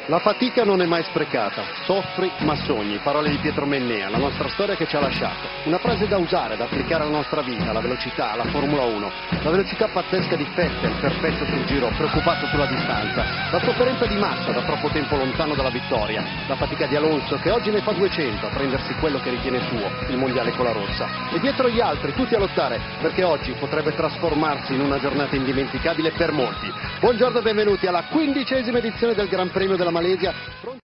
La fatica non è mai sprecata, soffri ma sogni, parole di Pietro Mennea, la nostra storia che ci ha lasciato. Una frase da usare, da applicare alla nostra vita, la velocità, la Formula 1, la velocità pazzesca di Vettel, perfetto sul giro, preoccupato sulla distanza, la sofferenza di Massa da troppo tempo lontano dalla vittoria, la fatica di Alonso che oggi ne fa 200 a prendersi quello che ritiene suo, il mondiale con la rossa. E dietro gli altri, tutti a lottare, perché oggi potrebbe trasformarsi in una giornata indimenticabile per molti. Buongiorno e benvenuti alla 15ª edizione del Gran Premio della Malesia.